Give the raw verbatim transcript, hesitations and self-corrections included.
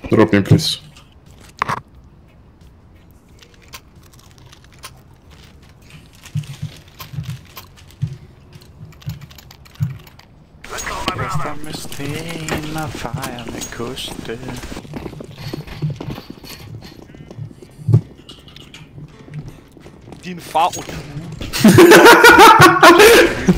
Drop me, please. Rester med sten og fejrer med koste. Din favn.